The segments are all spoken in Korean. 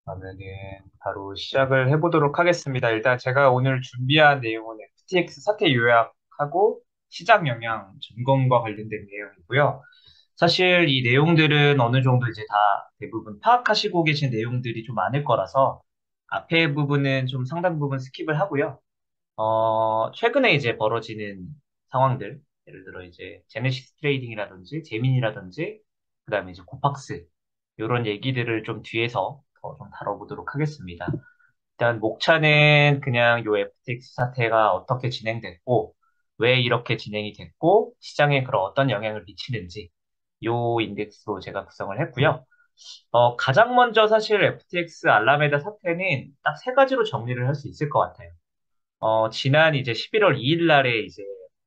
그러면은 바로 시작을 해보도록 하겠습니다. 일단 제가 오늘 준비한 내용은 FTX 사태 요약하고 시장 영향 점검과 관련된 내용이고요. 사실 이 내용들은 어느 정도 이제 다 대부분 파악하시고 계신 내용들이 좀 많을 거라서 앞에 부분은 좀 상당 부분 스킵을 하고요. 최근에 이제 벌어지는 상황들, 예를 들어 이제 제네시스 트레이딩이라든지 제민이라든지 그다음에 이제 코팍스 이런 얘기들을 좀 뒤에서 더 좀 다뤄보도록 하겠습니다. 일단 목차는 그냥 요 FTX 사태가 어떻게 진행됐고 왜 이렇게 진행이 됐고 시장에 그런 어떤 영향을 미치는지 요 인덱스로 제가 구성을 했고요. 가장 먼저 사실 FTX 알라메다 사태는 딱 세 가지로 정리를 할 수 있을 것 같아요. 지난 이제 11월 2일 날에 이제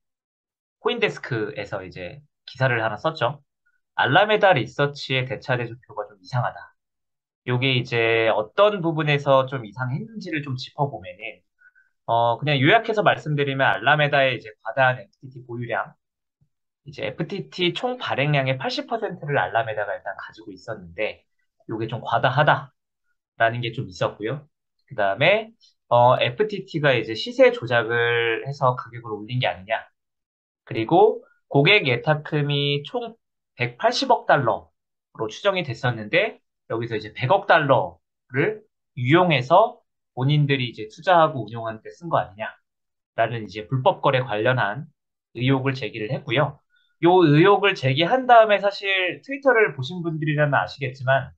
코인데스크에서 이제 기사를 하나 썼죠. 알라메다 리서치의 대차 대조표가 좀 이상하다. 요게 이제 어떤 부분에서 좀 이상했는지를 좀 짚어보면은, 그냥 요약해서 말씀드리면 알라메다의 이제 과다한 FTT 보유량, 이제 FTT 총 발행량의 80%를 알라메다가 일단 가지고 있었는데, 요게 좀 과다하다라는 게 좀 있었고요. 그 다음에, FTT가 이제 시세 조작을 해서 가격을 올린 게 아니냐. 그리고 고객 예탁금이 총 180억 달러로 추정이 됐었는데 여기서 이제 100억 달러를 유용해서 본인들이 이제 투자하고 운용하는 데 쓴 거 아니냐라는 이제 불법 거래 관련한 의혹을 제기를 했고요. 요 의혹을 제기한 다음에 사실 트위터를 보신 분들이라면 아시겠지만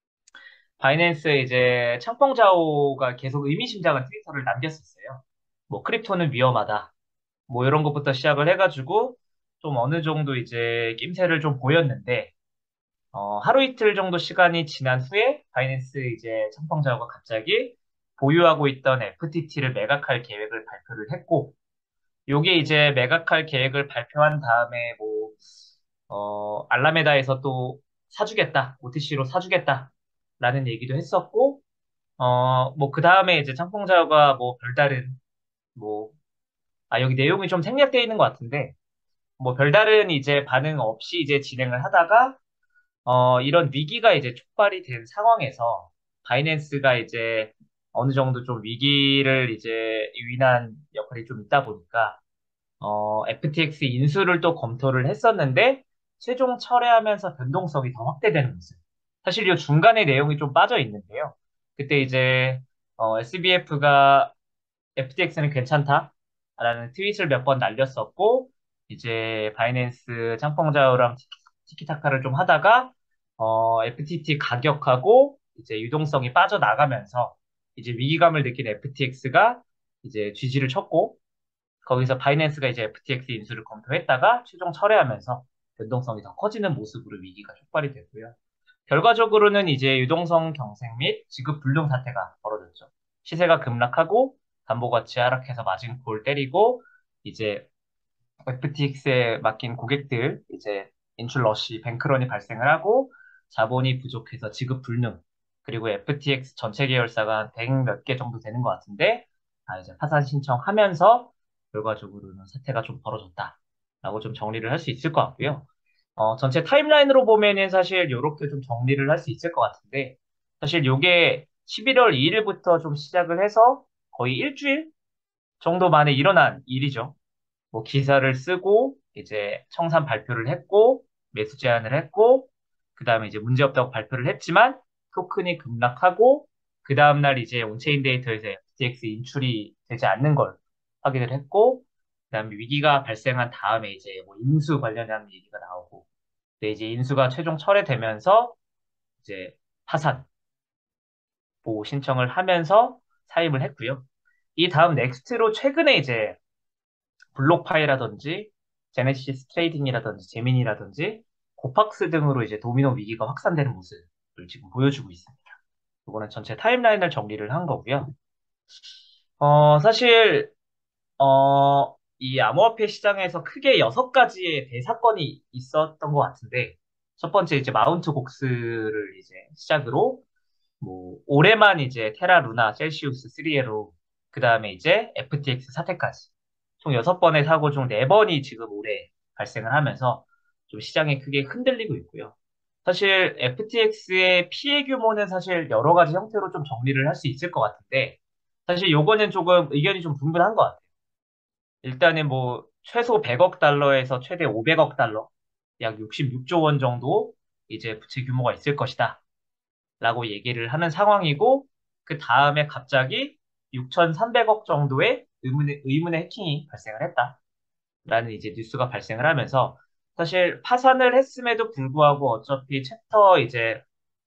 바이낸스에 이제 창펑자오가 계속 의미심장한 트위터를 남겼었어요. 뭐 크립토는 위험하다. 뭐 이런 것부터 시작을 해가지고 좀 어느 정도 이제 낌새를 좀 보였는데 하루 이틀 정도 시간이 지난 후에 바이낸스 이제 청평자가 갑자기 보유하고 있던 FTT를 매각할 계획을 발표를 했고 요게 이제 매각할 계획을 발표한 다음에 뭐 알라메다에서 또 사주겠다, OTC로 사주겠다라는 얘기도 했었고 뭐 그 다음에 이제 청평자가 뭐 별다른 뭐 여기 내용이 좀 생략되어 있는 것 같은데 뭐 별다른 이제 반응 없이 이제 진행을 하다가 이런 위기가 이제 촉발이 된 상황에서 바이낸스가 이제 어느 정도 좀 위기를 이제 유인한 역할이 좀 있다 보니까 FTX 인수를 또 검토를 했었는데 최종 철회하면서 변동성이 더 확대되는 모습. 사실 이 중간에 내용이 좀 빠져 있는데요. 그때 이제 SBF가 FTX는 괜찮다라는 트윗을 몇 번 날렸었고 이제 바이낸스 창펑자유랑 티키타카를 좀 하다가 FTT 가격하고 이제 유동성이 빠져나가면서 이제 위기감을 느낀 FTX가 이제 쥐지를 쳤고 거기서 바이낸스가 이제 FTX 인수를 검토했다가 최종 철회하면서 변동성이 더 커지는 모습으로 위기가 촉발이 됐고요. 결과적으로는 이제 유동성 경색 및 지급 불능 사태가 벌어졌죠. 시세가 급락하고 담보가치 하락해서 마진콜 때리고 이제 FTX에 맡긴 고객들 이제 인출 러시 뱅크런이 발생을 하고 자본이 부족해서 지급 불능 그리고 FTX 전체 계열사가 한 100 몇 개 정도 되는 것 같은데 이제 파산 신청하면서 결과적으로는 사태가 좀 벌어졌다라고 좀 정리를 할 수 있을 것 같고요. 전체 타임라인으로 보면은 사실 이렇게 좀 정리를 할 수 있을 것 같은데 사실 요게 11월 2일부터 좀 시작을 해서 거의 일주일 정도 만에 일어난 일이죠. 뭐 기사를 쓰고 이제 청산 발표를 했고 매수 제한을 했고 그다음에 이제 문제없다고 발표를 했지만 토큰이 급락하고 그 다음날 이제 온체인 데이터에서 FTX 인출이 되지 않는 걸 확인을 했고 그다음에 위기가 발생한 다음에 이제 뭐 인수 관련한 얘기가 나오고 근데 이제 인수가 최종 철회되면서 이제 파산 보호 신청을 하면서 사임을 했고요. 이 다음 넥스트로 최근에 이제 블록파이라든지 제네시스 트레이딩이라든지 제민이라든지 코팍스 등으로 이제 도미노 위기가 확산되는 모습을 지금 보여주고 있습니다. 이거는 전체 타임라인을 정리를 한 거고요. 사실 이 암호화폐 시장에서 크게 6가지의 대사건이 있었던 것 같은데 첫 번째 이제 마운트 곡스를 이제 시작으로 뭐 올해만 이제 테라 루나 셀시우스 3에로 그 다음에 이제 FTX 사태까지 총 6번의 사고 중 4번이 지금 올해 발생을 하면서 좀 시장이 크게 흔들리고 있고요. 사실 FTX의 피해 규모는 사실 여러 가지 형태로 좀 정리를 할 수 있을 것 같은데, 사실 요거는 조금 의견이 좀 분분한 것 같아요. 일단은 뭐, 최소 100억 달러에서 최대 500억 달러, 약 66조 원 정도 이제 부채 규모가 있을 것이다. 라고 얘기를 하는 상황이고, 그 다음에 갑자기 6,300억 정도의 의문의 해킹이 발생을 했다. 라는 이제 뉴스가 발생을 하면서, 사실 파산을 했음에도 불구하고 어차피 챕터 이제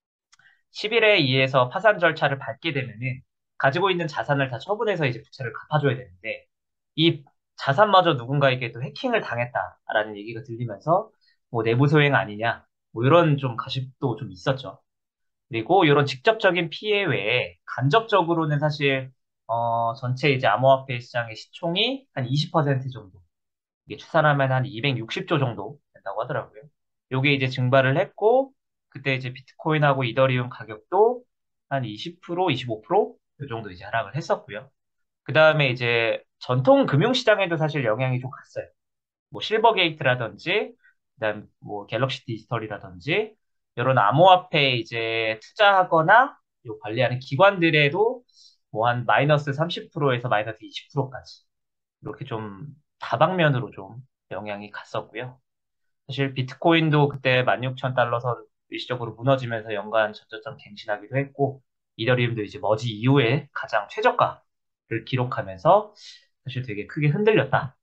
11에 의해서 파산 절차를 밟게 되면은 가지고 있는 자산을 다 처분해서 이제 부채를 갚아줘야 되는데 이 자산마저 누군가에게 또 해킹을 당했다라는 얘기가 들리면서 뭐 내부 소행 아니냐 뭐 이런 좀 가십도 좀 있었죠. 그리고 이런 직접적인 피해 외에 간접적으로는 사실 전체 이제 암호화폐 시장의 시총이 한 20% 정도 이게 추산하면 한 260조 정도 된다고 하더라고요. 요게 이제 증발을 했고, 그때 이제 비트코인하고 이더리움 가격도 한 20%, 25%? 요 정도 이제 하락을 했었고요. 그 다음에 이제 전통 금융시장에도 사실 영향이 좀 갔어요. 뭐 실버게이트라든지, 그다음 뭐 갤럭시 디지털이라든지, 이런 암호화폐에 이제 투자하거나 요 관리하는 기관들에도 뭐 한 마이너스 30%에서 마이너스 20%까지 이렇게 좀 다방면으로 좀 영향이 갔었고요. 사실 비트코인도 그때 16,000달러 선 일시적으로 무너지면서 연간 저저점 갱신하기도 했고, 이더리움도 이제 머지 이후에 가장 최저가를 기록하면서 사실 되게 크게 흔들렸다.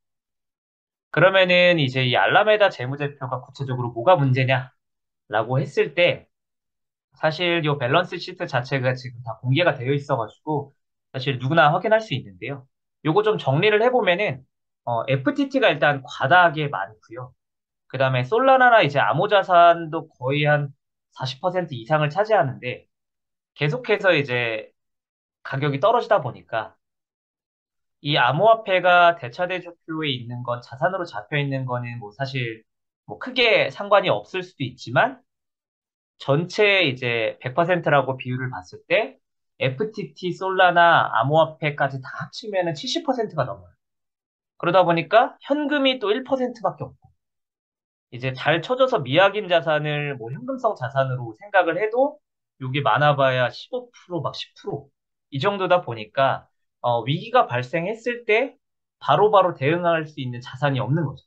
그러면은 이제 이 알라메다 재무제표가 구체적으로 뭐가 문제냐라고 했을 때 사실 이 밸런스 시트 자체가 지금 다 공개가 되어 있어가지고 사실 누구나 확인할 수 있는데요. 요거 좀 정리를 해보면은 FTT가 일단 과다하게 많고요. 그 다음에 솔라나나 이제 암호자산도 거의 한 40% 이상을 차지하는데 계속해서 이제 가격이 떨어지다 보니까 이 암호화폐가 대차대조표에 있는 건 자산으로 잡혀 있는 거는 뭐 사실 뭐 크게 상관이 없을 수도 있지만 전체 이제 100%라고 비율을 봤을 때 FTT, 솔라나, 암호화폐까지 다 합치면은 70%가 넘어요. 그러다 보니까 현금이 또 1%밖에 없고 이제 잘 쳐져서 미확인 자산을 뭐 현금성 자산으로 생각을 해도 이게 많아봐야 15%막 10%이 정도다 보니까 위기가 발생했을 때 바로바로 대응할 수 있는 자산이 없는 거죠.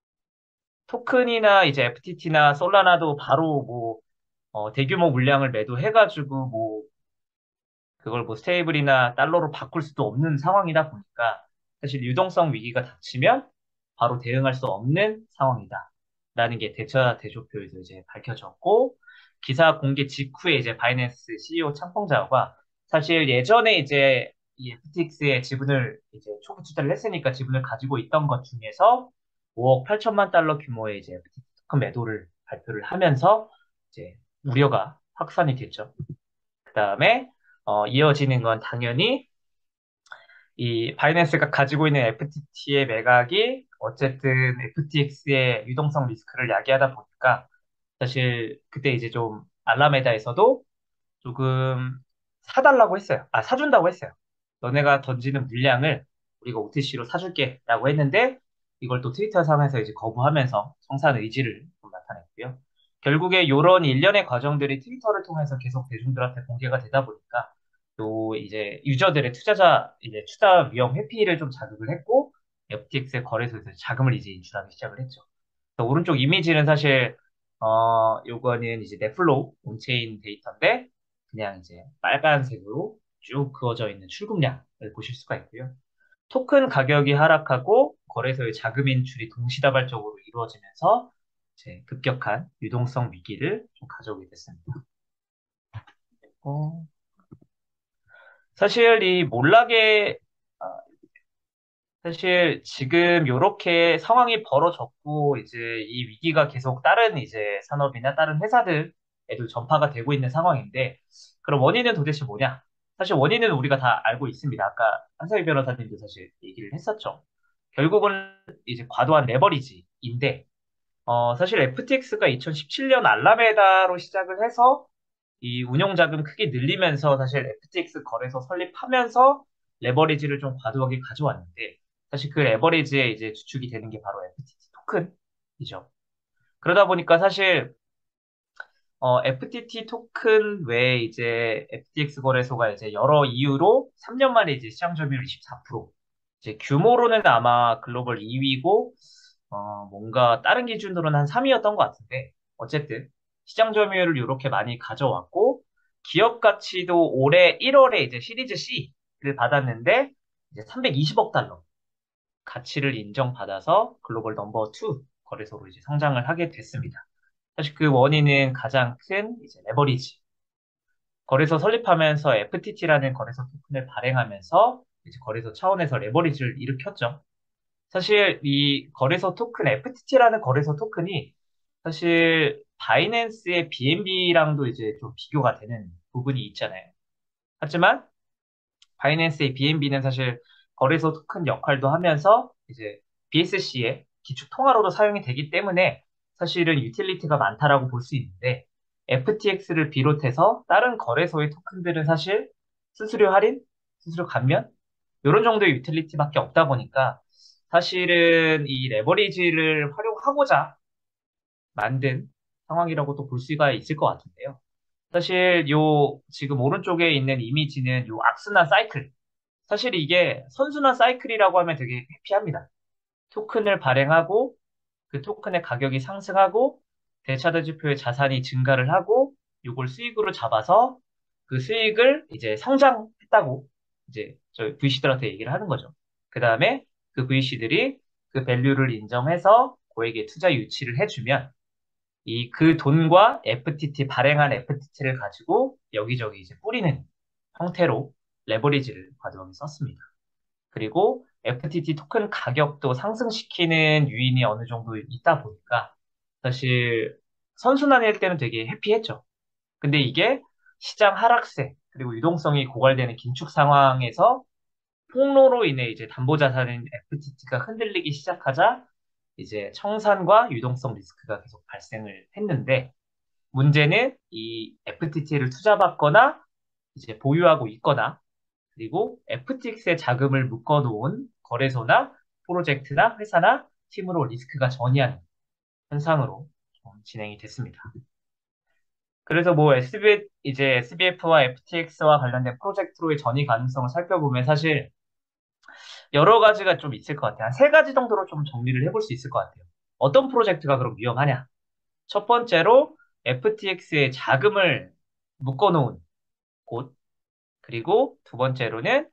토큰이나 이제 FTT나 솔라나도 바로 뭐 대규모 물량을 매도해가지고 뭐 그걸 뭐 스테이블이나 달러로 바꿀 수도 없는 상황이다 보니까 사실 유동성 위기가 닥치면 바로 대응할 수 없는 상황이다. 라는 게 대처 대조표에서 이제 밝혀졌고 기사 공개 직후에 이제 바이낸스 CEO 창펑자오가 사실 예전에 이제 이 FTX에 지분을 이제 초기 투자를 했으니까 지분을 가지고 있던 것 중에서 5억 8천만 달러 규모의 이제 FTX 토큰 매도를 발표를 하면서 이제 우려가 확산이 됐죠. 그다음에 이어지는 건 당연히 이 바이낸스가 가지고 있는 FTT의 매각이 어쨌든 FTX의 유동성 리스크를 야기하다 보니까 사실 그때 이제 좀 알라메다에서도 조금 사달라고 했어요. 아, 사준다고 했어요. 너네가 던지는 물량을 우리가 OTC로 사줄게 라고 했는데 이걸 또 트위터 상에서 이제 거부하면서 성사한 의지를 좀 나타냈고요. 결국에 이런 일련의 과정들이 트위터를 통해서 계속 대중들한테 공개가 되다 보니까 또 이제 유저들의 투자자 이제 투자 위험 회피를 좀 자극을 했고 FTX의 거래소에서 자금을 이제 인출하기 시작을 했죠. 그래서 오른쪽 이미지는 사실 요거는 이제 넷플로우 온체인 데이터인데 그냥 이제 빨간색으로 쭉 그어져 있는 출금량을 보실 수가 있고요. 토큰 가격이 하락하고 거래소의 자금 인출이 동시다발적으로 이루어지면서 이제 급격한 유동성 위기를 좀 가져오게 됐습니다. 어, 사실 이 몰락의 사실 지금 이렇게 상황이 벌어졌고 이제 이 위기가 계속 다른 이제 산업이나 다른 회사들에도 전파가 되고 있는 상황인데 그럼 원인은 도대체 뭐냐? 사실 원인은 우리가 다 알고 있습니다. 아까 한석희 변호사님도 사실 얘기를 했었죠. 결국은 이제 과도한 레버리지인데 사실 FTX가 2017년 알라메다로 시작을 해서 이 운용 자금 크게 늘리면서 사실 FTX 거래소 설립하면서 레버리지를 좀 과도하게 가져왔는데 사실 그 레버리지에 이제 주축이 되는 게 바로 FTT 토큰이죠. 그러다 보니까 사실 FTT 토큰 외에 이제 FTX 거래소가 이제 여러 이유로 3년 만에 이제 시장 점유율 24%. 이제 규모로는 아마 글로벌 2위고, 뭔가 다른 기준으로는 한 3위였던 것 같은데, 어쨌든 시장 점유율을 이렇게 많이 가져왔고, 기업 가치도 올해 1월에 이제 시리즈 C를 받았는데, 이제 320억 달러 가치를 인정받아서 글로벌 넘버 2 거래소로 이제 성장을 하게 됐습니다. 사실 그 원인은 가장 큰 이제 레버리지. 거래소 설립하면서 FTT라는 거래소 토큰을 발행하면서 이제 거래소 차원에서 레버리지를 일으켰죠. 사실 이 거래소 토큰, FTT라는 거래소 토큰이 사실 바이낸스의 BNB랑도 이제 좀 비교가 되는 부분이 있잖아요. 하지만 바이낸스의 BNB는 사실 거래소 토큰 역할도 하면서 이제 BSC의 기축 통화로도 사용이 되기 때문에 사실은 유틸리티가 많다라고 볼 수 있는데 FTX를 비롯해서 다른 거래소의 토큰들은 사실 수수료 할인, 수수료 감면 이런 정도의 유틸리티밖에 없다 보니까 사실은 이 레버리지를 활용하고자 만든 상황이라고도 볼 수가 있을 것 같은데요. 사실 요 지금 오른쪽에 있는 이미지는 요 악순환 사이클. 사실 이게 선순환 사이클이라고 하면 되게 해피합니다. 토큰을 발행하고 그 토큰의 가격이 상승하고 대차대조표의 자산이 증가를 하고 이걸 수익으로 잡아서 그 수익을 이제 성장했다고 이제 저희 VC들한테 얘기를 하는 거죠. 그 다음에 그 VC들이 그 밸류를 인정해서 고액의 투자 유치를 해주면 이 그 돈과 FTT 발행한 FTT를 가지고 여기저기 이제 뿌리는 형태로 레버리지를 과도하게 썼습니다. 그리고 FTT 토큰 가격도 상승시키는 요인이 어느 정도 있다 보니까 사실 선순환일 때는 되게 해피했죠. 근데 이게 시장 하락세 그리고 유동성이 고갈되는 긴축 상황에서 폭로로 인해 이제 담보자산인 FTT가 흔들리기 시작하자 이제 청산과 유동성 리스크가 계속 발생을 했는데 문제는 이 FTT를 투자받거나 이제 보유하고 있거나 그리고 FTX에 자금을 묶어놓은 거래소나 프로젝트나 회사나 팀으로 리스크가 전이하는 현상으로 좀 진행이 됐습니다. 그래서 뭐 이제 SBF와 FTX와 관련된 프로젝트로의 전이 가능성을 살펴보면 사실 여러 가지가 좀 있을 것 같아요. 한 세 가지 정도로 좀 정리를 해볼 수 있을 것 같아요. 어떤 프로젝트가 그럼 위험하냐? 첫 번째로 FTX에 자금을 묶어놓은 곳, 그리고 두 번째로는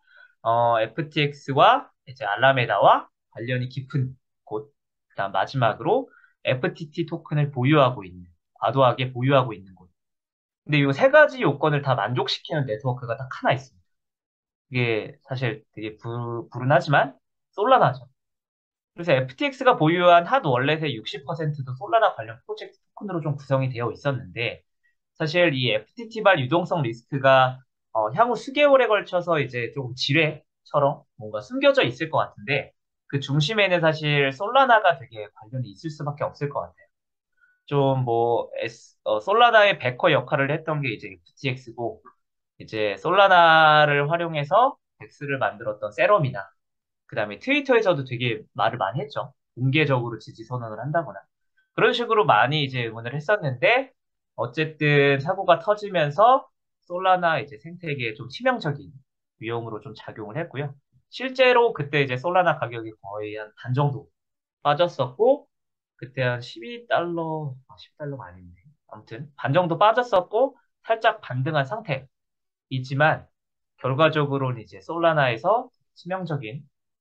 FTX와 이제 알라메다와 관련이 깊은 곳, 그다음 마지막으로 FTT 토큰을 보유하고 있는, 과도하게 보유하고 있는 곳. 근데 이 세 가지 요건을 다 만족시키는 네트워크가 딱 하나 있습니다. 이게 사실 되게 불운하지만 솔라나죠. 그래서 FTX가 보유한 핫 월렛의 60%도 솔라나 관련 프로젝트 토큰으로 좀 구성이 되어 있었는데, 사실 이 FTT발 유동성 리스크가 향후 수개월에 걸쳐서 이제 좀 지뢰처럼 뭔가 숨겨져 있을 것 같은데, 그 중심에는 사실 솔라나가 되게 관련이 있을 수밖에 없을 것 같아요. 좀 뭐, 솔라나의 베커 역할을 했던 게 이제 FTX고, 이제 솔라나를 활용해서 덱스를 만들었던 세럼이나, 그 다음에 트위터에서도 되게 말을 많이 했죠. 공개적으로 지지 선언을 한다거나. 그런 식으로 많이 이제 응원을 했었는데, 어쨌든 사고가 터지면서 솔라나 이제 생태계에 좀 치명적인 위험으로 좀 작용을 했고요. 실제로 그때 이제 솔라나 가격이 거의 한 반 정도 빠졌었고, 그때 한 12달러, 10달러가 아닌데. 아무튼 반 정도 빠졌었고, 살짝 반등한 상태이지만, 결과적으로는 이제 솔라나에서 치명적인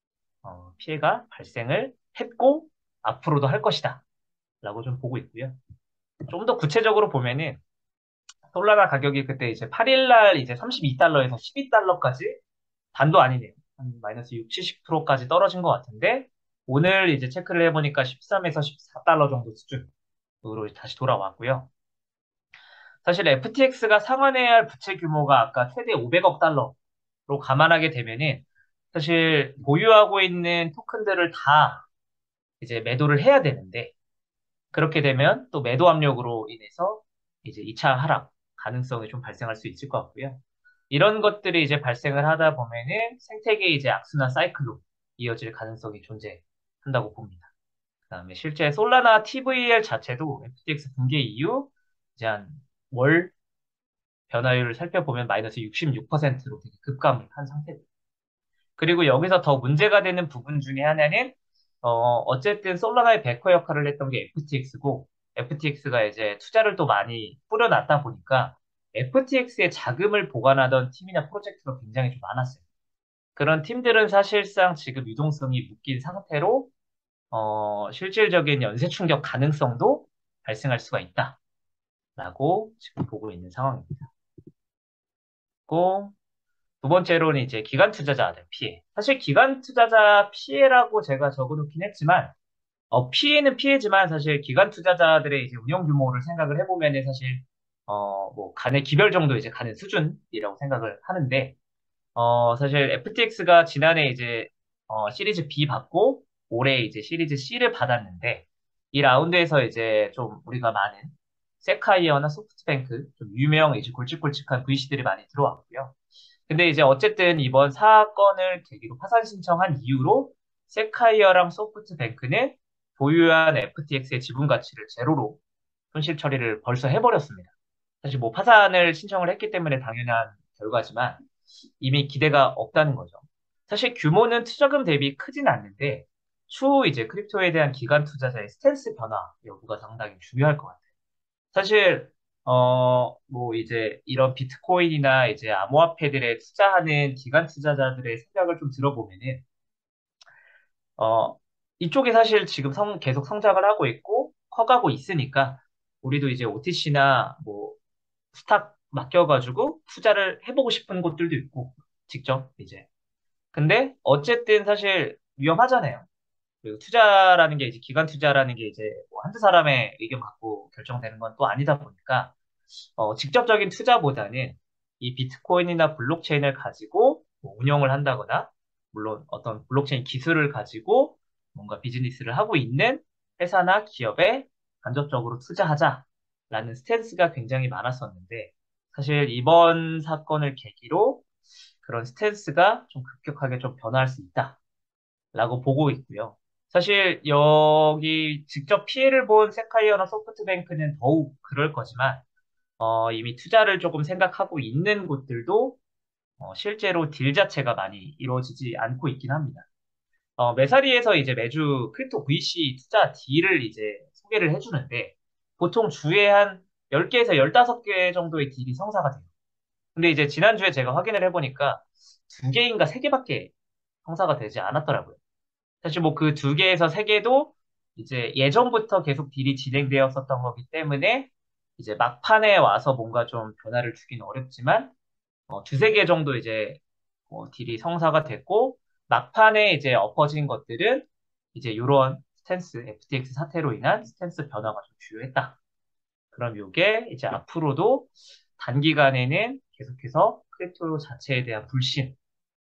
피해가 발생을 했고 앞으로도 할 것이다 라고 좀 보고 있고요. 좀 더 구체적으로 보면은 솔라나 가격이 그때 이제 8일 날 이제 32달러에서 12달러까지 반도 아니네요. 한 마이너스 6, 70%까지 떨어진 것 같은데 오늘 이제 체크를 해보니까 13에서 14달러 정도 수준으로 다시 돌아왔고요. 사실 FTX가 상환해야 할 부채 규모가 아까 최대 500억 달러로 감안하게 되면은 사실 보유하고 있는 토큰들을 다 이제 매도를 해야 되는데 그렇게 되면 또 매도 압력으로 인해서 이제 2차 하락 가능성이 좀 발생할 수 있을 것 같고요. 이런 것들이 이제 발생을 하다 보면은 생태계 이제 악순환 사이클로 이어질 가능성이 존재한다고 봅니다. 그다음에 실제 솔라나 TVL 자체도 FTX 붕괴 이후 이제 한 월 변화율을 살펴보면 마이너스 66%로 되게 급감을 한 상태입니다. 그리고 여기서 더 문제가 되는 부분 중에 하나는 어쨌든 솔라나의 베커 역할을 했던 게 FTX고 FTX가 이제 투자를 또 많이 뿌려놨다 보니까 FTX의 자금을 보관하던 팀이나 프로젝트가 굉장히 좀 많았어요. 그런 팀들은 사실상 지금 유동성이 묶인 상태로 실질적인 연쇄 충격 가능성도 발생할 수가 있다라고 지금 보고 있는 상황입니다. 고 두 번째로는 이제 기관 투자자들 피해. 사실 기관 투자자 피해라고 제가 적어놓긴 했지만, 피해는 피해지만 사실 기관 투자자들의 이제 운영 규모를 생각을 해보면은 사실, 뭐, 간의 기별 정도 이제 가는 수준이라고 생각을 하는데, 사실 FTX가 지난해 이제, 시리즈 B 받고, 올해 이제 시리즈 C를 받았는데, 이 라운드에서 이제 좀 우리가 많은 세카이어나 소프트뱅크, 좀 유명 이제 굵직굵직한 VC들이 많이 들어왔고요. 근데 이제 어쨌든 이번 사건을 계기로 파산 신청한 이후로 세카이어랑 소프트뱅크는 보유한 FTX의 지분 가치를 제로로 손실 처리를 벌써 해버렸습니다. 사실 뭐 파산을 신청을 했기 때문에 당연한 결과지만 이미 기대가 없다는 거죠. 사실 규모는 투자금 대비 크진 않는데 추후 이제 크립토에 대한 기관 투자자의 스탠스 변화 여부가 상당히 중요할 것 같아요. 사실 뭐 이제 이런 비트코인이나 이제 암호화폐들에 투자하는 기관 투자자들의 생각을 좀 들어보면은 어 이쪽이 사실 지금 계속 성장을 하고 있고 커가고 있으니까 우리도 이제 OTC나 뭐 스탁 맡겨가지고 투자를 해보고 싶은 곳들도 있고 직접 이제 근데 어쨌든 사실 위험하잖아요. 그리고 투자라는 게 이제 기관 투자라는 게 이제 뭐 한두 사람의 의견 갖고 결정되는 건 또 아니다 보니까 직접적인 투자보다는 이 비트코인이나 블록체인을 가지고 뭐 운영을 한다거나, 물론 어떤 블록체인 기술을 가지고 뭔가 비즈니스를 하고 있는 회사나 기업에 간접적으로 투자하자라는 스탠스가 굉장히 많았었는데, 사실 이번 사건을 계기로 그런 스탠스가 좀 급격하게 좀 변화할 수 있다라고 보고 있고요. 사실 여기 직접 피해를 본 세카이어나 소프트뱅크는 더욱 그럴 거지만, 이미 투자를 조금 생각하고 있는 곳들도 실제로 딜 자체가 많이 이루어지지 않고 있긴 합니다. 메사리에서 이제 매주 크립토 VC 투자 딜을 이제 소개를 해주는데 보통 주에 한 10개에서 15개 정도의 딜이 성사가 돼요. 근데 이제 지난주에 제가 확인을 해보니까 2개인가 3개밖에 성사가 되지 않았더라고요. 사실 뭐 그 2개에서 3개도 이제 예전부터 계속 딜이 진행되었었던 거기 때문에 이제 막판에 와서 뭔가 좀 변화를 주기는 어렵지만 두세 개 정도 이제 딜이 성사가 됐고 막판에 이제 엎어진 것들은 이제 이런 스탠스 FTX 사태로 인한 스탠스 변화가 좀 주요했다. 그럼 이게 이제 앞으로도 단기간에는 계속해서 크립토 자체에 대한 불신,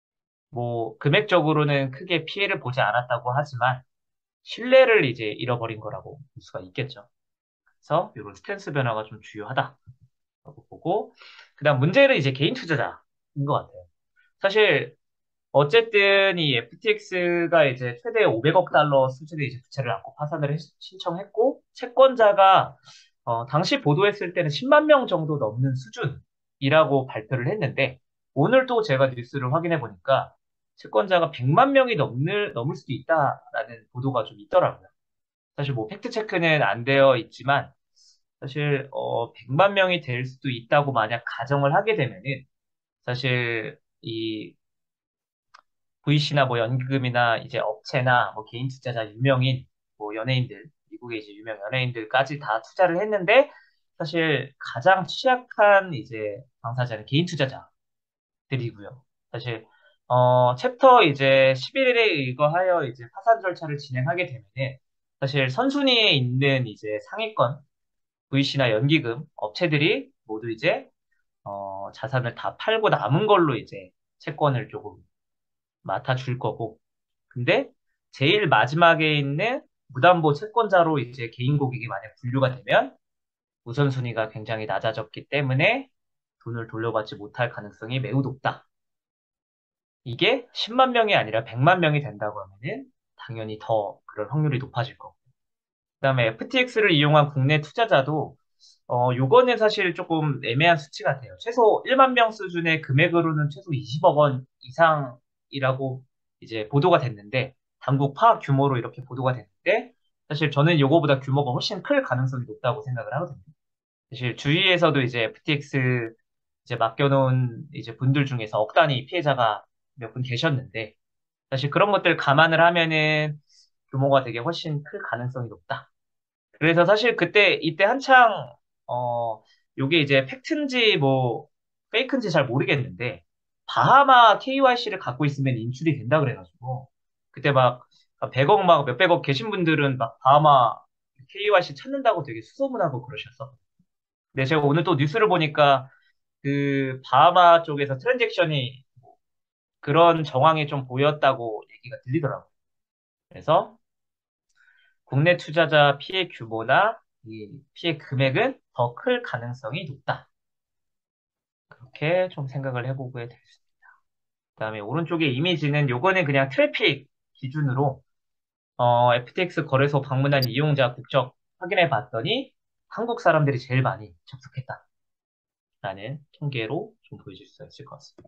뭐 금액적으로는 크게 피해를 보지 않았다고 하지만 신뢰를 이제 잃어버린 거라고 볼 수가 있겠죠. 그래서 이런 스탠스 변화가 좀 주요하다라고 보고, 그다음 문제는 이제 개인 투자자인 것 같아요. 사실 어쨌든 이 FTX가 이제 최대 500억 달러 수준의 이제 부채를 안고 파산을 신청했고 채권자가 당시 보도했을 때는 10만 명 정도 넘는 수준이라고 발표를 했는데 오늘 또 제가 뉴스를 확인해 보니까 채권자가 100만 명이 넘을 수도 있다라는 보도가 좀 있더라고요. 사실 뭐 팩트 체크는 안 되어 있지만 사실 100만 명이 될 수도 있다고 만약 가정을 하게 되면은 사실 이 VC나 뭐 연금이나 이제 업체나 뭐 개인 투자자 유명인 뭐 연예인들 미국의 이제 유명 연예인들까지 다 투자를 했는데 사실 가장 취약한 이제 당사자는 개인 투자자들이고요. 사실 챕터 이제 11일에 의거하여 이제 파산 절차를 진행하게 되면은 사실 선순위에 있는 이제 상위권 VC나 연기금 업체들이 모두 이제 자산을 다 팔고 남은 걸로 이제 채권을 조금 맡아줄 거고 근데 제일 마지막에 있는 무담보 채권자로 이제 개인 고객이 만약 분류가 되면 우선순위가 굉장히 낮아졌기 때문에 돈을 돌려받지 못할 가능성이 매우 높다. 이게 10만 명이 아니라 100만 명이 된다고 하면은 당연히 더 그럴 확률이 높아질 거고. 그다음에 FTX를 이용한 국내 투자자도 요거는 사실 조금 애매한 수치 같아요. 최소 1만 명 수준의 금액으로는 최소 20억 원 이상이라고 이제 보도가 됐는데, 당국 파악 규모로 이렇게 보도가 됐는데, 사실 저는 요거보다 규모가 훨씬 클 가능성이 높다고 생각을 하거든요. 사실 주위에서도 이제 FTX 이제 맡겨놓은 이제 분들 중에서 억 단위 피해자가 몇 분 계셨는데, 사실 그런 것들 감안을 하면은 규모가 되게 훨씬 클 가능성이 높다. 그래서 사실 이때 한창, 어, 요게 이제 팩트인지 뭐, 페이크인지 잘 모르겠는데, 바하마 KYC를 갖고 있으면 인출이 된다 그래가지고, 그때 막 100억 막 몇백억 계신 분들은 막 바하마 KYC 찾는다고 되게 수소문하고 그러셨어. 근데 제가 오늘 또 뉴스를 보니까 그 바하마 쪽에서 트랜잭션이 그런 정황이 좀 보였다고 얘기가 들리더라고요. 그래서 국내 투자자 피해 규모나 이 피해 금액은 더 클 가능성이 높다. 그렇게 좀 생각을 해보게 됐습니다. 그다음에 오른쪽의 이미지는 요거는 그냥 트래픽 기준으로 FTX 거래소 방문한 이용자 국적 확인해 봤더니 한국 사람들이 제일 많이 접속했다라는 통계로 좀 보여줄 수 있을 것 같습니다.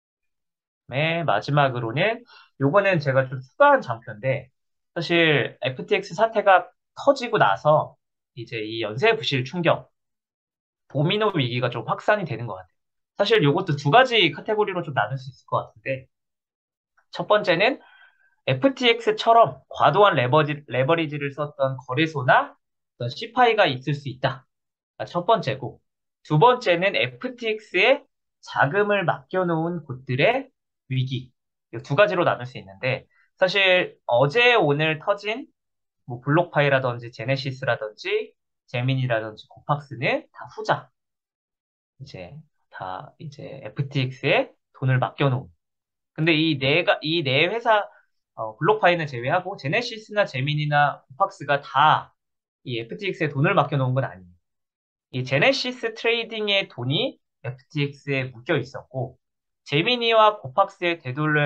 마지막으로는 요거는 제가 좀 추가한 장표인데, 사실 FTX 사태가 터지고 나서 이제 이 연쇄 부실 충격 도미노 위기가 좀 확산이 되는 것 같아요. 사실 요것도 두 가지 카테고리로 좀 나눌 수 있을 것 같은데, 첫 번째는 FTX처럼 과도한 레버리지를 썼던 거래소나 어떤 CFI가 있을 수 있다. 첫 번째고, 두 번째는 FTX에 자금을 맡겨놓은 곳들의 위기. 이 두 가지로 나눌 수 있는데, 사실 어제 오늘 터진 뭐 블록파이라든지 제네시스라든지 제민이라든지 코팍스는 다 후자. 이제 다 이제 FTX에 돈을 맡겨놓은. 근데 이 네 회사, 블록파이는 제외하고 제네시스나 제민이나 코팍스가 다 이 FTX에 돈을 맡겨놓은 건 아니에요. 이 제네시스 트레이딩의 돈이 FTX에 묶여 있었고, 제미니와 코팍스에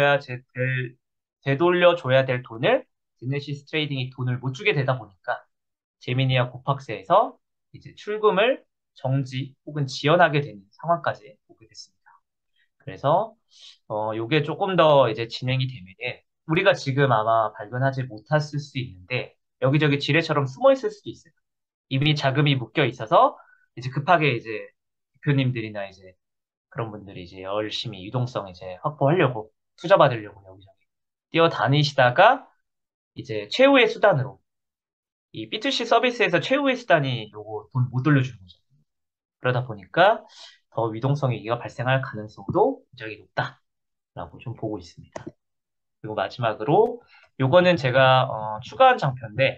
되돌려줘야 될 돈을 제네시스 트레이딩이 돈을 못 주게 되다 보니까 제미니와 코팍스에서 이제 출금을 정지 혹은 지연하게 되는 상황까지 오게 됐습니다. 그래서 요게 조금 더 이제 진행이 되면은 우리가 지금 아마 발견하지 못했을 수 있는데 여기저기 지뢰처럼 숨어 있을 수도 있어요. 이미 자금이 묶여 있어서 이제 급하게 이제 대표님들이나 이제 그런 분들이 이제 열심히 유동성 이제 확보하려고 투자 받으려고 여기저기 뛰어다니시다가 이제 최후의 수단으로 이 B2C 서비스에서 최후의 수단이 요거 돈 못 돌려주는 거죠. 그러다 보니까 더 유동성 위기가 발생할 가능성도 굉장히 높다라고 좀 보고 있습니다. 그리고 마지막으로 요거는 제가 추가한 장표인데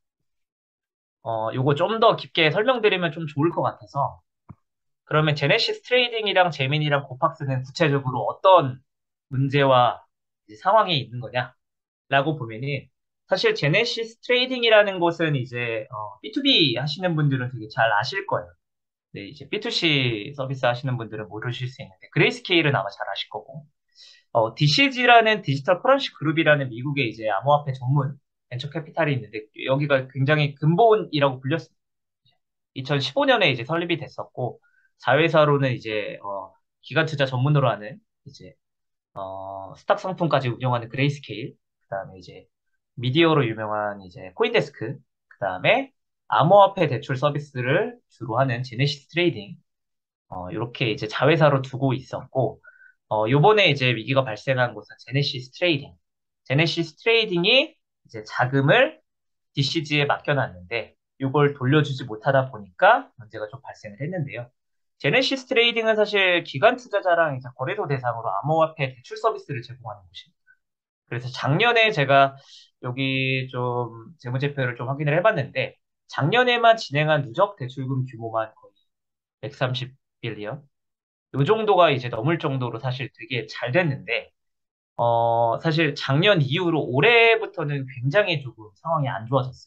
요거 좀 더 깊게 설명드리면 좀 좋을 것 같아서 그러면 제네시스 트레이딩이랑 제민이랑 코팍스는 구체적으로 어떤 문제와 이제 상황이 있는 거냐라고 보면은 사실 제네시스 트레이딩이라는 곳은 이제 B2B 하시는 분들은 되게 잘 아실 거예요. 네, 이제 B2C 서비스 하시는 분들은 모르실 수 있는데 그레이스케일은 아마 잘 아실 거고 DCG라는 디지털 커런시 그룹이라는 미국의 이제 암호화폐 전문 벤처 캐피탈이 있는데 여기가 굉장히 근본이라고 불렸습니다. 2015년에 이제 설립이 됐었고 자회사로는 이제 기관 투자 전문으로 하는 이제 스탁 상품까지 운영하는 그레이스케일, 그다음에 이제 미디어로 유명한 이제 코인데스크, 그다음에 암호화폐 대출 서비스를 주로 하는 제네시스 트레이딩 이렇게 이제 자회사로 두고 있었고 요번에 이제 위기가 발생한 곳은 제네시스 트레이딩. 제네시스 트레이딩이 이제 자금을 DCG에 맡겨놨는데 이걸 돌려주지 못하다 보니까 문제가 좀 발생을 했는데요. 제네시스 트레이딩은 사실 기관 투자자랑 이제 거래소 대상으로 암호화폐 대출 서비스를 제공하는 곳입니다. 그래서 작년에 제가 여기 좀 재무제표를 좀 확인을 해봤는데 작년에만 진행한 누적 대출금 규모만 거의 130빌리언 요 정도가 이제 넘을 정도로 사실 되게 잘 됐는데 사실 작년 이후로 올해부터는 굉장히 조금 상황이 안 좋아졌어요.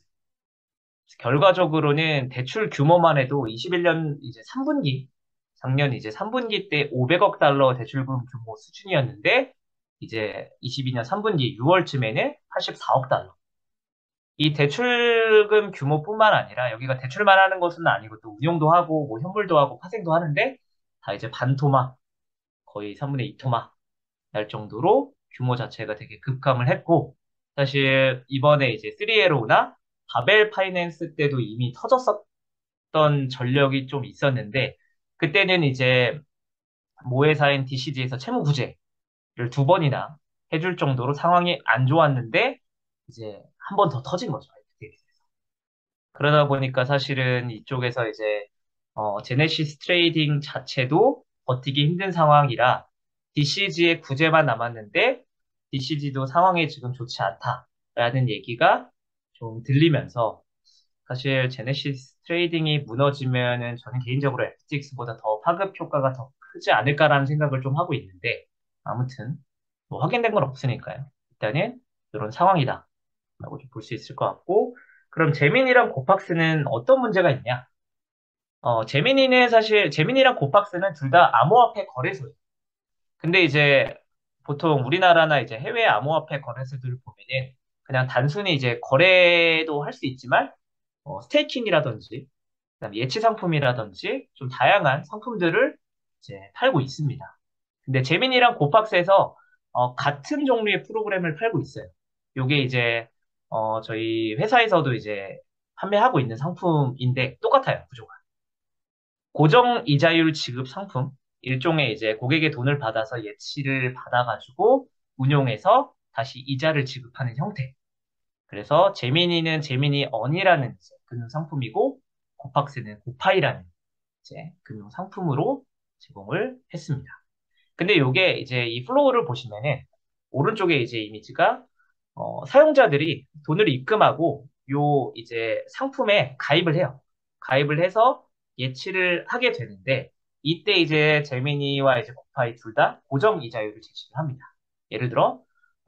결과적으로는 대출 규모만 해도 21년 이제 3분기, 작년 이제 3분기 때 500억 달러 대출금 규모 수준이었는데, 이제 22년 3분기 6월쯤에는 84억 달러. 이 대출금 규모뿐만 아니라 여기가 대출만 하는 것은 아니고 또 운용도 하고 뭐 현물도 하고 파생도 하는데 다 이제 반토막 거의 3분의 2토막 날 정도로 규모 자체가 되게 급감을 했고 사실 이번에 이제 3LO나 바벨 파이낸스 때도 이미 터졌었던 전력이 좀 있었는데 그때는 이제 모회사인 DCG에서 채무 구제를 2번이나 해줄 정도로 상황이 안 좋았는데 이제 한 번 더 터진 거죠. 그러다 보니까 사실은 이쪽에서 이제 제네시스 트레이딩 자체도 버티기 힘든 상황이라 DCG의 구제만 남았는데 DCG도 상황이 지금 좋지 않다라는 얘기가 좀 들리면서 사실 제네시스 트레이딩이 무너지면은 저는 개인적으로 FTX보다 더 파급 효과가 더 크지 않을까라는 생각을 좀 하고 있는데 아무튼 뭐 확인된 건 없으니까요. 일단은 이런 상황이다. 라고 좀 볼 수 있을 것 같고, 그럼 제민이랑 고팍스는 어떤 문제가 있냐? 제민이는 사실, 제민이랑 고팍스는 둘 다 암호화폐 거래소예요. 근데 이제 보통 우리나라나 이제 해외 암호화폐 거래소들을 보면은 그냥 단순히 이제 거래도 할 수 있지만, 스테이킹이라든지, 그다음에 예치 상품이라든지 좀 다양한 상품들을 이제 팔고 있습니다. 근데 제민이랑 고팍스에서 같은 종류의 프로그램을 팔고 있어요. 요게 이제 저희 회사에서도 이제 판매하고 있는 상품인데 똑같아요, 구조가. 고정 이자율 지급 상품, 일종의 이제 고객의 돈을 받아서 예치를 받아가지고 운용해서 다시 이자를 지급하는 형태. 그래서 제미니는 제미니 언이라는 이제 금융 상품이고 고팍스는 고파이라는 이제 금융 상품으로 제공을 했습니다. 근데 요게 이제 이 플로우를 보시면은 오른쪽에 이제 이미지가 사용자들이 돈을 입금하고 요 이제 상품에 가입을 해요. 가입을 해서 예치를 하게 되는데 이때 이제 제미니와 이제 코파이 둘 다 고정 이자율을 제시를 합니다. 예를 들어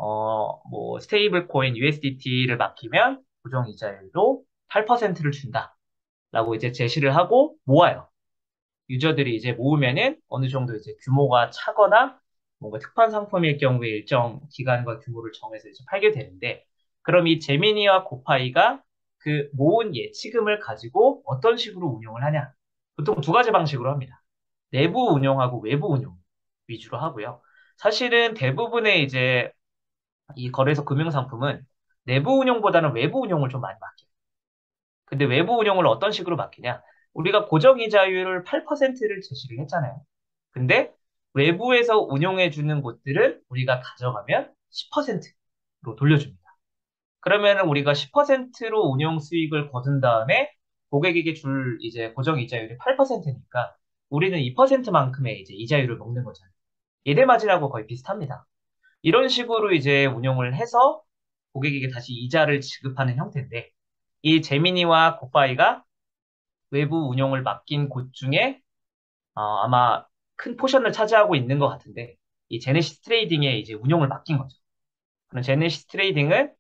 뭐 스테이블 코인 USDT를 맡기면 고정 이자율로 8%를 준다라고 이제 제시를 하고 모아요. 유저들이 이제 모으면은 어느 정도 이제 규모가 차거나 뭔가 특판 상품일 경우에 일정 기간과 규모를 정해서 이제 팔게 되는데 그럼 이 제미니와 고파이가 그 모은 예치금을 가지고 어떤 식으로 운용을 하냐? 보통 두 가지 방식으로 합니다. 내부 운용하고 외부 운용 위주로 하고요. 사실은 대부분의 이제 이 거래소 금융상품은 내부 운용보다는 외부 운용을 좀 많이 맡겨요. 근데 외부 운용을 어떤 식으로 맡기냐? 우리가 고정이자율을 8%를 제시를 했잖아요. 근데 외부에서 운용해주는 곳들은 우리가 가져가면 10%로 돌려줍니다. 그러면은 우리가 10%로 운용 수익을 거둔 다음에 고객에게 줄 이제 고정이자율이 8%니까 우리는 2%만큼의 이제 이자율을 먹는 거잖아요. 예대마진하고 거의 비슷합니다. 이런 식으로 이제 운용을 해서 고객에게 다시 이자를 지급하는 형태인데 이 제미니와 굿바이가 외부 운용을 맡긴 곳 중에 아마 큰 포션을 차지하고 있는 것 같은데 이 제네시스 트레이딩에 이제 운용을 맡긴 거죠. 그럼 제네시스 트레이딩은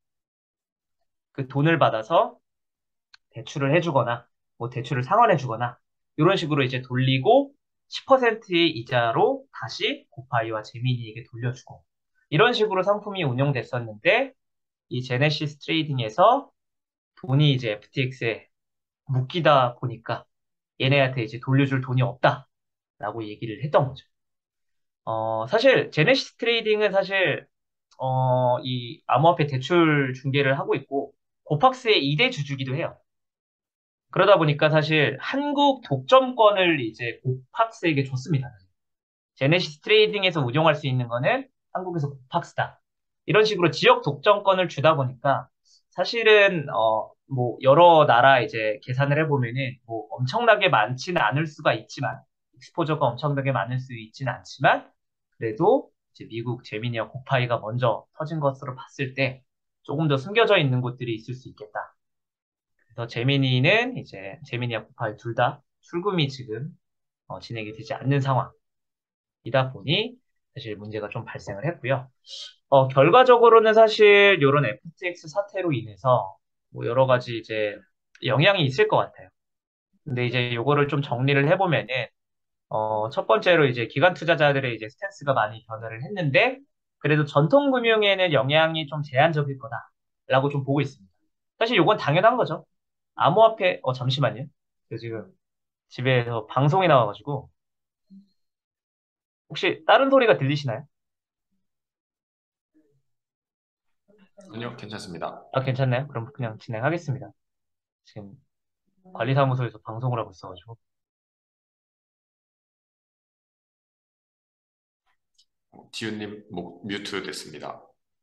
그 돈을 받아서 대출을 해주거나 뭐 대출을 상환해주거나 이런 식으로 이제 돌리고 10%의 이자로 다시 고파이와 제미니에게 돌려주고 이런 식으로 상품이 운용됐었는데 이 제네시스 트레이딩에서 돈이 이제 FTX에 묶이다 보니까 얘네한테 이제 돌려줄 돈이 없다라고 얘기를 했던 거죠. 사실 제네시스 트레이딩은 사실 이 암호화폐 대출 중개를 하고 있고 고팍스의 2대 주주기도 해요. 그러다 보니까 사실 한국 독점권을 이제 고팍스에게 줬습니다. 제네시스 트레이딩에서 운용할 수 있는 거는 한국에서 고팍스다. 이런 식으로 지역 독점권을 주다 보니까 사실은 뭐 여러 나라 이제 계산을 해보면은 뭐 엄청나게 많지는 않을 수가 있지만 익스포저가 엄청나게 많을 수 있지는 않지만 그래도 이제 미국 제미니와 고파이가 먼저 터진 것으로 봤을 때 조금 더 숨겨져 있는 곳들이 있을 수 있겠다. 그래서 제미니는 이제 제미니와 고파이 둘 다 출금이 지금 진행이 되지 않는 상황이다 보니 사실 문제가 좀 발생을 했고요. 결과적으로는 사실 이런 FTX 사태로 인해서 뭐 여러 가지 이제 영향이 있을 것 같아요. 근데 이제 요거를 좀 정리를 해보면은, 첫 번째로 이제 기관 투자자들의 이제 스탠스가 많이 변화를 했는데, 그래도 전통 금융에는 영향이 좀 제한적일 거다라고 좀 보고 있습니다. 사실 요건 당연한 거죠. 암호화폐, 잠시만요. 저 지금 집에서 방송이 나와가지고, 혹시 다른 소리가 들리시나요? 아니요, 괜찮습니다. 아, 괜찮나요? 그럼 그냥 진행하겠습니다. 지금 관리사무소에서 방송을 하고 있어가지고. 지윤님 뮤트 됐습니다.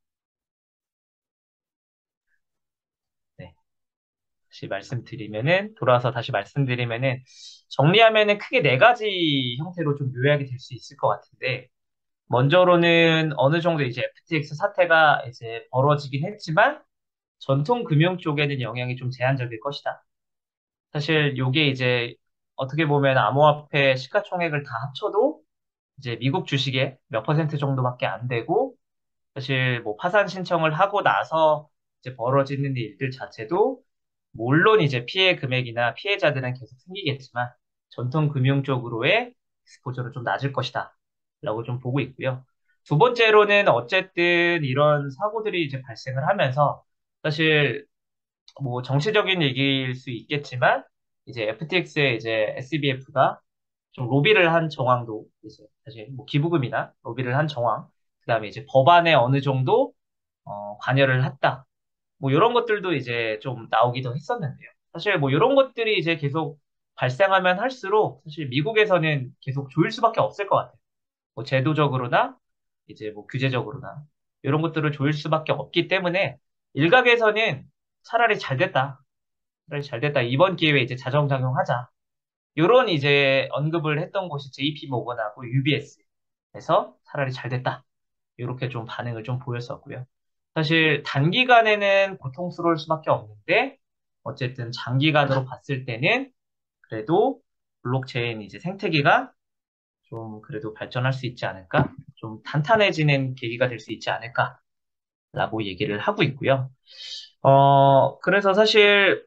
네. 다시 말씀드리면은, 돌아와서 다시 말씀드리면은, 정리하면은 크게 네 가지 형태로 좀 요약이 될 수 있을 것 같은데, 먼저로는 어느 정도 이제 FTX 사태가 이제 벌어지긴 했지만, 전통 금융 쪽에는 영향이 좀 제한적일 것이다. 사실 요게 이제 어떻게 보면 암호화폐 시가총액을 다 합쳐도 이제 미국 주식의 몇 퍼센트 정도밖에 안 되고, 사실 뭐 파산 신청을 하고 나서 이제 벌어지는 일들 자체도 물론 이제 피해 금액이나 피해자들은 계속 생기겠지만 전통 금융 쪽으로의 익스포저는 좀 낮을 것이다. 라고 좀 보고 있고요. 두 번째로는 어쨌든 이런 사고들이 이제 발생을 하면서 사실 뭐 정치적인 얘기일 수 있겠지만 이제 FTX의 이제 SBF가 좀 로비를 한 정황도 이제 사실 뭐 기부금이나 로비를 한 정황, 그다음에 이제 법안에 어느 정도 관여를 했다. 뭐 이런 것들도 이제 좀 나오기도 했었는데요. 사실 뭐 이런 것들이 이제 계속 발생하면 할수록 사실 미국에서는 계속 조일 수밖에 없을 것 같아요. 뭐 제도적으로나 이제 뭐 규제적으로나 이런 것들을 조일 수밖에 없기 때문에 일각에서는 차라리 잘 됐다. 차라리 잘 됐다. 이번 기회에 이제 자정작용하자. 이런 이제 언급을 했던 곳이 JP 모건하고 UBS에서 차라리 잘 됐다. 이렇게 좀 반응을 좀 보였었고요. 사실 단기간에는 고통스러울 수밖에 없는데 어쨌든 장기간으로 봤을 때는 그래도 블록체인 이제 생태계가 좀 그래도 발전할 수 있지 않을까? 좀 탄탄해지는 계기가 될 수 있지 않을까라고 얘기를 하고 있고요. 그래서 사실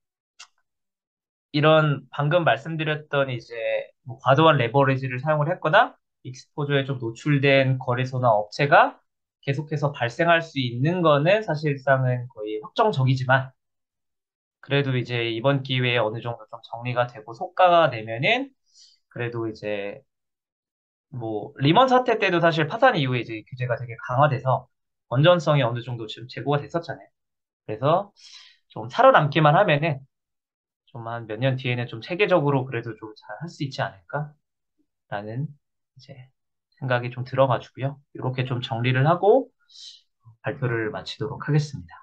이런 방금 말씀드렸던 이제 뭐 과도한 레버리지를 사용을 했거나 익스포저에 좀 노출된 거래소나 업체가 계속해서 발생할 수 있는 거는 사실상은 거의 확정적이지만 그래도 이제 이번 기회에 어느 정도 좀 정리가 되고 속가가 되면은 그래도 이제 뭐 리먼 사태 때도 사실 파산 이후에 이제 규제가 되게 강화돼서 건전성이 어느 정도 지금 제고가 됐었잖아요. 그래서 좀 살아남기만 하면은 좀 한 몇 년 뒤에는 좀 체계적으로 그래도 좀 잘 할 수 있지 않을까라는 이제 생각이 좀 들어가지고요. 이렇게 좀 정리를 하고 발표를 마치도록 하겠습니다.